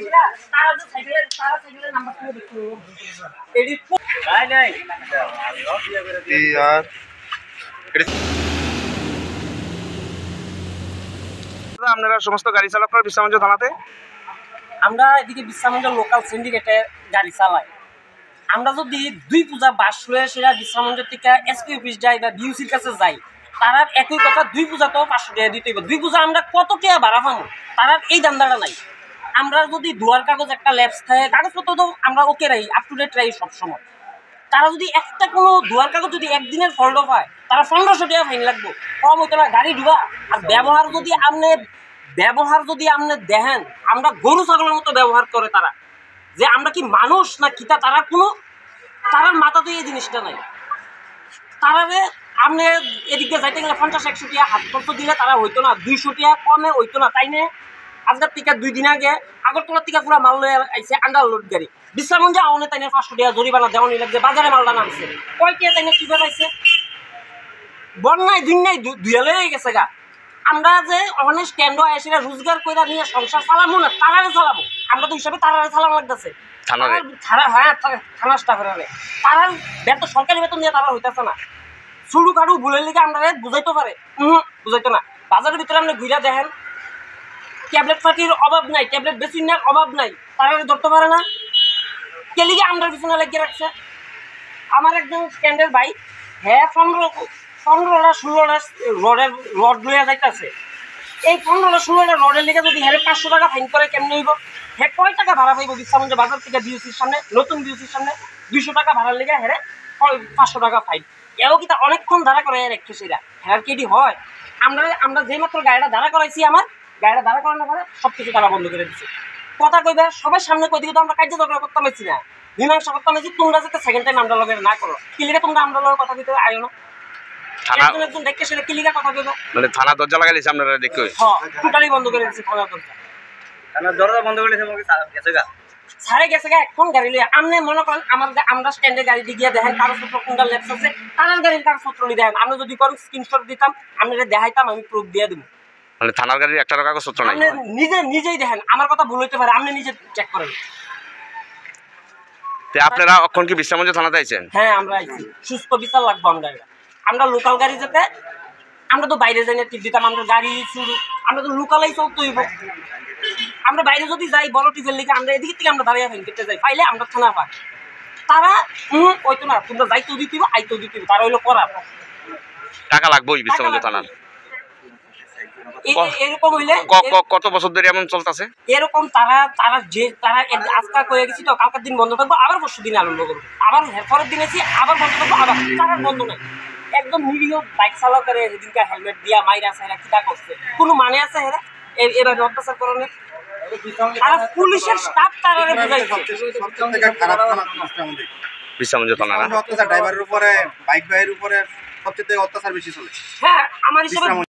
আপনারা সমস্ত গাড়ি চালকরা বিশ্রামগঞ্জ থানাতে আমরা এদিকে বিশ্রামগঞ্জ লোকাল সিন্ডিকেটে গাড়ি চালাই। আমরা যদি দুই পূজা বাস লয়ে সেটা বিশ্রামগঞ্জের থেকে এসপি অফিস যাই বা বিউসির কাছে যাই, তারার একই কথা, দুই পূজাতেও 500 টাকা দিতে হবে। দুই পূজা আমরা কত টাকা ভাড়া পাবো, তারার এই দামদাটা নাই। আমরা যদি দুয়ার কাগজ একটা ল্যাপস থাকে, কাগজপত্র তো আমরা ওকে রাখি, আপ টু ডেট রাখি সবসময়। তারা যদি একটা কোনো দুয়ার কাগজ যদি একদিনের ফল্ট হয়, তারা 1500 টাকা ফাইন লাগবে, কম হইতো না গাড়ি ডুবা। আর ব্যবহার যদি আপনি দেখেন, আমরা গরু ছাগলের মতো ব্যবহার করে তারা, যে আমরা কি মানুষ না কিতা, তারার মাথাতে এই জিনিসটা নাই। তারারে আপনি এদিকে যাইতে গেলে 50-100 টাকা হাত খরচ দিলে তারা হইতো না, 200 টাকা কমে হইতো না, তাই না? আজকের থেকে 2 দিন আগে আগরতলার থেকে পুরো মাল লয়ে আইছে আন্ডারলোড গাড়ি, বিশ্রামগঞ্জে আউনে তাই 500 টাকা জরিমানা দেওয়ানি লাগছে, বাজারে মালটা নামছে কয় টাকা তাই কি পাইছে। বন্যায় দিন নাই দুয়ালে হয়ে গেছে গা। আমরা যে অনেক স্ট্যান্ডও আসে রোজগার করে নিয়ে সংসার চালাবো না, তারারে চালাবো। আমরা তো হিসাবে তারারে চালানো লাগতেছে, হ্যাঁ থানা স্টাফের তারার বেতন, সরকারি বেতন দিয়ে তারা হইতেছে না। শুরু কারু ভুলের লিগে আমরা বুঝাইতে পারে, বুঝাইতো না। বাজারের ভিতরে আপনি ঘুরে দেখেন, ট্যাবলেট পাতির অভাব নাই, ট্যাবলেট বেশি নেওয়ার অভাব নাই, তারা ধরতে পারে না। কে লিগে আমরা পিছনে লাগিয়ে রাখছে। আমার একজন স্ট্যান্ডের বাইক, হ্যাঁ 15-16টা রড লইয়া যাইতেছে। এই 15-16টা রডের লিগে যদি হ্যাঁ 500 টাকা ফাইন করে কেমনি হইব? হ্যাঁ কয় টাকা ভাড়া পাইব বিশ্রামগঞ্জ বাজার থেকে বিউসির সামনে, নতুন বিউসির সামনে 200 টাকা ভাড়ার লিগে হ্যাঁ 500 টাকা ফাইন। এও কি অনেকক্ষণ দাঁড়া করে রেখে সেটা হ্যাঁ কেডি হয়? আমরা যে মাত্র গাড়িটা দাঁড়া করাইছি, আমার গাড়িটা দাঁড়া করানোর পরে সব কিছু তারা বন্ধ করে দিচ্ছে। কথা কইবে সবাই সামনে কই দিকে তো আমরা কার্য দরকার করতে পারছি না, মীমাংসা করতে পারছি। তোমরা যাতে সেকেন্ড টাইম আমরা লগে না করো, কি লিগে তোমরা আমরা লগে কথা কইতে আইও না? একজন দেখে সেটা কি লিগে কথা কইবে? মানে থানা দরজা লাগাইছে আপনারা দেখো, হ্যাঁ টোটালি বন্ধ করে দিয়েছে থানা দরজা। থানার দরজা বন্ধ করে দিয়েছে, গেছে গা সারে গেছে গা। এখন গাড়ি লইয়া আপনি মনে করেন আমরা স্ট্যান্ডে গাড়ি দিয়ে দেখেন কাগজপত্র কোনটা লেপস আছে, থানার গাড়ির কাগজপত্র নিয়ে দেখেন। আমরা যদি কোনো স্ক্রিনশট দিতাম, আপনারা দেখাইতাম, আমি প্রুফ দিয়ে দেবো। মানে থানার গাড়ির একটা কাগজপত্র নাই, আপনি নিজেই দেখেন। আমার কথা ভুল হইতে পারে, আপনি নিজে চেক করেন। আপনারা এখন কি বিশ্রামগঞ্জ থানাতে আইছেন? হ্যাঁ আমরা আইছি, সুস্থ বিচার লাগবো। আমরা লোকাল গাড়ি যেতে, আমরা তো বাইরে যাই না টিপ দিতাম, আমরা গাড়ি শুরু, আমরা তো লোকালাই চলতে হইব। আমরা বাইরে যদি যাই বড় টিপের লিখে, আমরা এদিকে থেকে আমরা দাঁড়িয়ে ফেন কেটে যাই, পাইলে আমরা থানা পাই। তারা হইতো না, তোমরা যাইতেও দিতে হইব, আইতেও দিতে হইব, তারা হইলো করা টাকা লাগবেই বিশ্রামগঞ্জ থানার। এরকম হইলে কত বছর ধরে এমন চলতেছে এরকম? তারা আজকা কয়ে গেছি তো কালকের দিন বন্ধ থাকবো, আবার পরশু দিন আরম্ভ করবো, আবার পরের দিন এসে আবার বন্ধ থাকবো, আবার তারা বন্ধ নাই। একদম নিরীহ বাইক চালক করে সেদিনকে হেলমেট দিয়া মাইরা সাইরা কিটা করছে, কোনো মানে আছে হেরা এবার অত্যাচার করানোর? আর পুলিশের স্টাফ তারা বুঝাইছে বিশ্রামগঞ্জ থানা ড্রাইভারের উপরে, বাইক ভাইয়ের উপরে সবচেয়ে অত্যাচার বেশি চলে। হ্যাঁ আমার হিসাবে